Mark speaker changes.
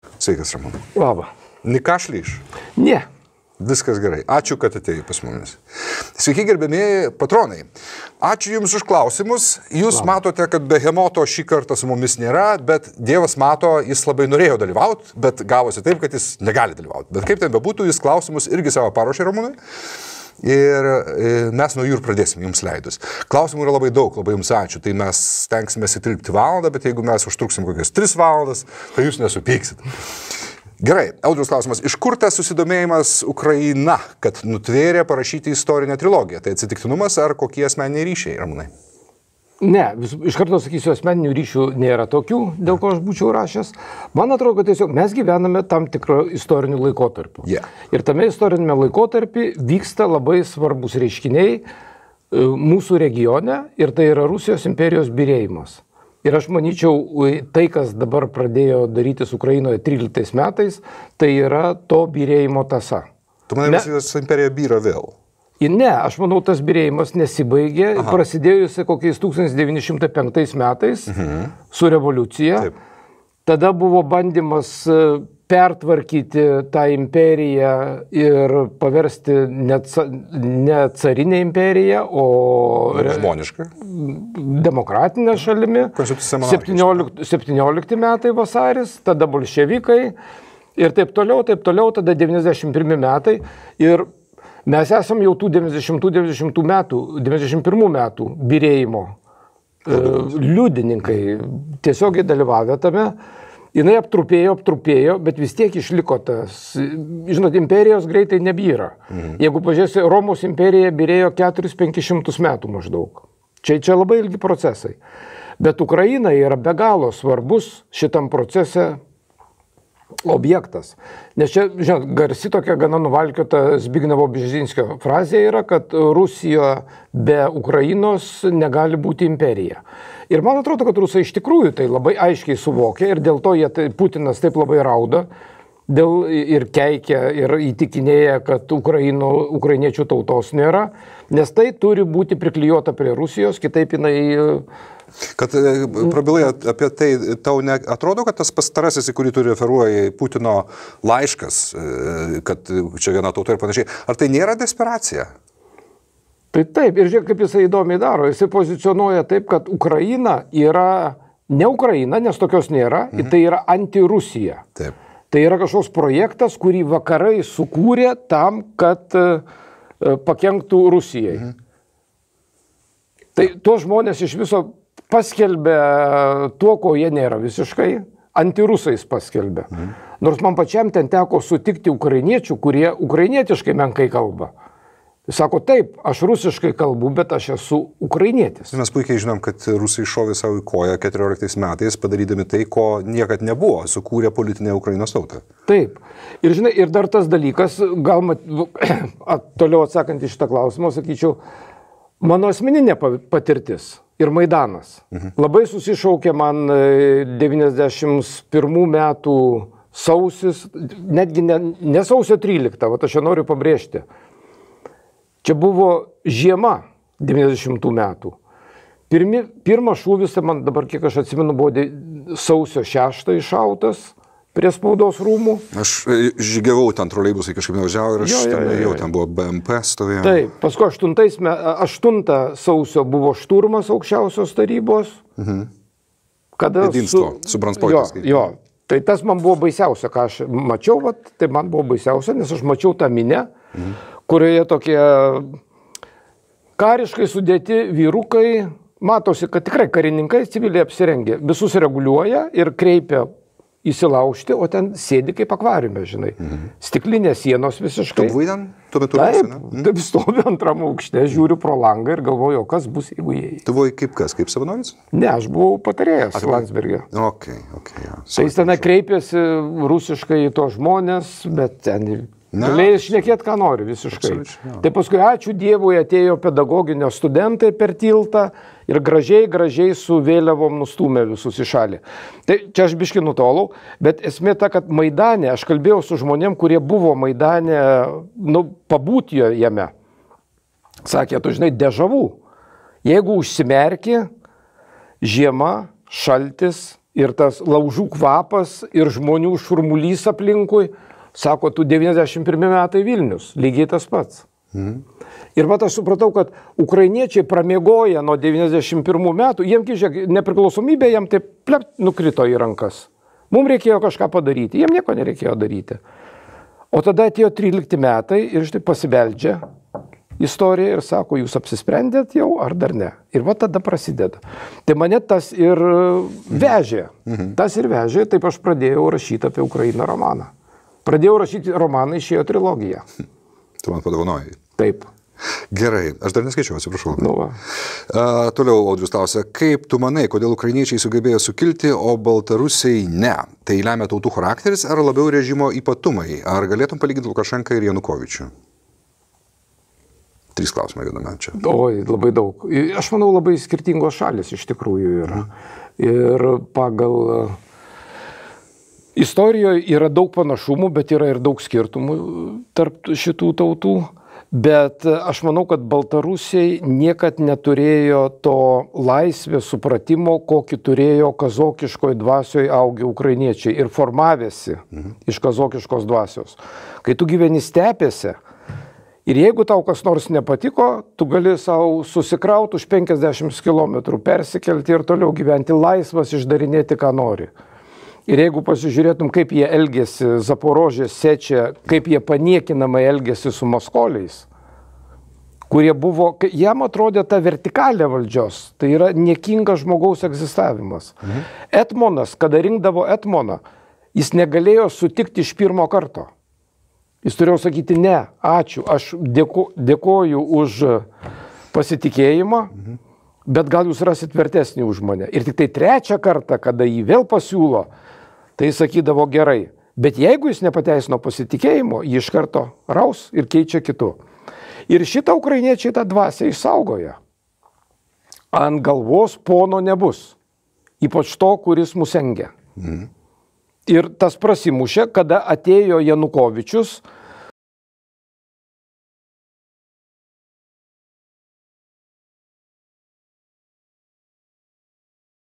Speaker 1: Sveikas, Ramūnai.
Speaker 2: Labą.
Speaker 1: Nikašlyš?
Speaker 2: Ne.
Speaker 1: Viskas gerai. Ačiū, kad atėjai pas mumis. Sveiki, gerbėmieji patronai. Ačiū Jums už klausimus. Jūs matote, kad behemoto šį kartą su mumis nėra, bet Dievas mato, jis labai norėjo dalyvauti, bet gavosi taip, kad jis negali dalyvauti. Bet kaip ten bebūtų, jis klausimus irgi savo paruošė, Ramūnai. Ir mes nuo jų ir pradėsim jums leidus. Klausimų yra labai daug, labai jums ačiū. Tai mes stengsime įtilpti valandą, bet jeigu mes užtruksim kokias 3 valandas, tai jūs nesupyksit. Gerai, Audrius klausimas. Iš kur tas susidomėjimas Ukraina, kad nutvėrė parašyti istorinę trilogiją? Tai atsitiktinumas ar kokie asmeniniai ryšiai, Ramūnai?
Speaker 2: Ne, iš karto sakysiu, asmeninių ryšių nėra tokių, dėl ko aš būčiau rašęs. Man atrodo, kad tiesiog mes gyvename tam tikrą istorinių laikotarpių.
Speaker 1: Yeah.
Speaker 2: Ir tame istorinėme laikotarpį vyksta labai svarbus reiškiniai mūsų regione ir tai yra Rusijos imperijos byrėjimas. Ir aš manyčiau, tai, kas dabar pradėjo darytis Ukrainoje 13 metais, tai yra to byrėjimo tąsa.
Speaker 1: Tu manai, Rusijos imperija byra vėl?
Speaker 2: Ne, aš manau, tas byrėjimas nesibaigė, prasidėjusi kokiais 1905 metais su revoliucija.
Speaker 1: Taip.
Speaker 2: Tada buvo bandymas pertvarkyti tą imperiją ir paversti ne carinę imperiją, o
Speaker 1: žmonišką,
Speaker 2: demokratinę šalimi. 17 metai vasaris, tada bolševikai ir taip toliau, tada 91 metai. Ir mes esam jau tų 91 metų byrėjimo liudininkai, tiesiogiai dalyvavę tame. Jinai aptrupėjo, bet vis tiek išliko tas. Žinot, imperijos greitai nebyra. Jeigu pažiūrėsi, Romos imperija byrėjo 400-500 metų maždaug. Čia labai ilgi procesai. Bet Ukraina yra be galo svarbus šitam procese objektas. Nes čia, žinot, garsi tokia gana nuvalkiota Zbignevo Bžezinskio frazė yra, kad Rusija be Ukrainos negali būti imperija. Ir man atrodo, kad rusai iš tikrųjų tai labai aiškiai suvokia ir dėl to Putinas taip labai rauda ir keikia ir įtikinėja, kad ukrainiečių tautos nėra, nes tai turi būti priklijuota prie Rusijos, kitaip jinai...
Speaker 1: Kad prabilai apie tai, tau atrodo, kad tas pastarasis, į kurį tu referuoji, Putino laiškas, kad čia viena tauta ir panašiai, ar tai nėra desperacija?
Speaker 2: Tai taip, ir žiūrėk, kaip jisai įdomiai daro. Jisai pozicionuoja taip, kad Ukraina yra ne Ukraina, nes tokios nėra, tai yra anti-Rusija.
Speaker 1: Taip.
Speaker 2: Tai yra kažkoks projektas, kurį vakarai sukūrė tam, kad pakenktų Rusijai. Tai tuos žmonės iš viso paskelbė tuo, ko jie nėra visiškai, antirusais paskelbė. Nors man pačiam ten teko sutikti ukrainiečių, kurie ukrainietiškai menkai kalba. Sako, taip, aš rusiškai kalbu, bet aš esu ukrainietis.
Speaker 1: Mes puikiai žinom, kad rusai šovė savo į koją 14 metais, padarydami tai, ko niekad nebuvo, sukūrė politinę Ukrainos tautą.
Speaker 2: Taip. Ir žinai, ir dar tas dalykas, gal toliau atsakant į šitą klausimą, sakyčiau, mano asmeninė patirtis ir Maidanas. Labai susišaukė man 91 metų sausis, netgi ne sausio 13, aš čia noriu pabrėžti. Čia buvo žiema 90 metų. Pirmas šūvis, man dabar kiek aš atsimenu, buvo sausio 6 iššautas prie spaudos rūmų.
Speaker 1: Aš žygiavau ten troleibusai kažkaip nevažiavo ir aš jau ten buvo BMP stovėjo.
Speaker 2: Taip, paskui 8 sausio buvo šturmas aukščiausios tarybos.
Speaker 1: Jedinstvo, su Branspoitas.
Speaker 2: Jo, tai tas man buvo baisiausia, ką aš mačiau, tai man buvo baisiausia, nes aš mačiau tą minę, kurioje tokie kariškai sudėti vyrukai, matosi, kad tikrai karininkai civiliai apsirengė, visus reguliuoja ir kreipia įsilaužti, o ten sėdi kaip akvariume, žinai. Stiklinės sienos visiškai.
Speaker 1: Tu buvai ten? Tuo metu
Speaker 2: taip, stoviu antram aukšte, žiūriu pro langą ir galvoju, kas bus, jeigu jie.
Speaker 1: Tu buvai kaip kas, kaip savanoris?
Speaker 2: Ne, aš buvau patarėjas Landsbergio.
Speaker 1: Okay, ja.
Speaker 2: Tai jis ten kreipėsi rusiškai į to žmonės, bet ten... Galėjai šnekėti, ką nori visiškai. Tai paskui, ačiū Dievui, atėjo pedagoginio studentai per tiltą ir gražiai su vėliavom nustūmė visus į šalį. Tai čia aš biškį nutolau, bet esmė ta, kad Maidane, aš kalbėjau su žmonėm, kurie buvo Maidane, pabūti jame. Sakė, tu žinai, dežavų. Jeigu užsimerki, žiema, šaltis, ir tas laužų kvapas, ir žmonių šurmulys aplinkui. Sako, tu 91 metai Vilnius, lygiai tas pats. Ir vat aš supratau, kad ukrainiečiai pramiegoja nuo 91 metų, jiem, žiūrėk, nepriklausomybė jiem taip nukrito į rankas. Mums reikėjo kažką padaryti, jiem nieko nereikėjo daryti. O tada atėjo 13 metai ir štai pasibeldžia istorija ir sako, jūs apsisprendėt jau ar dar ne. Ir va tada prasideda. Tai mane tas ir vežė. Tas ir vežė, taip aš pradėjau rašyti apie Ukrainą romaną. Pradėjau rašyti romaną, išėjo trilogija.
Speaker 1: Tu man padovanojai.
Speaker 2: Taip.
Speaker 1: Gerai, aš dar neskaičiau, atsiprašau.
Speaker 2: Nu va.
Speaker 1: Toliau Audrius klausia, kaip tu manai, kodėl ukrainiečiai sugebėjo sukilti, o baltarusiai ne? Tai lemia tautų charakteris ar labiau režimo ypatumai? Ar galėtum palyginti Lukašenką ir Janukovičių? 3 klausimai viename čia.
Speaker 2: Oi, labai daug. Aš manau, labai skirtingos šalis iš tikrųjų yra. Ir pagal istorijoje yra daug panašumų, bet yra ir daug skirtumų tarp šitų tautų. Bet aš manau, kad baltarusiai niekad neturėjo to laisvės supratimo, kokį turėjo kazokiškoje dvasioje augę ukrainiečiai ir formavėsi iš kazokiškos dvasios. Kai tu gyveni stepėse ir jeigu tau kas nors nepatiko, tu gali savo susikrauti už 50 km, persikelti ir toliau gyventi laisvas, išdarinėti, ką nori. Ir jeigu pasižiūrėtum, kaip jie elgėsi Zaporožės Sečia, kaip jie paniekinamai elgėsi su maskoliais, kurie buvo, jam atrodė ta vertikalė valdžios, tai yra niekingas žmogaus egzistavimas. Etmonas, kada rinkdavo etmoną, jis negalėjo sutikti iš pirmo karto. Jis turėjo sakyti, ne, ačiū, aš dėkoju už pasitikėjimą, bet gal jūs rasit vertesnį už mane. Ir tik tai 3 kartą, kada jį vėl pasiūlo, tai sakydavo gerai. Bet jeigu jis nepateisino pasitikėjimo, jį iš karto raus ir keičia kitu. Ir šitą ukrainiečiai tą dvasią išsaugoja. Ant galvos pono nebus. Ypač to, kuris mus engia. Ir tas prasimušė, kada atėjo Janukovičius,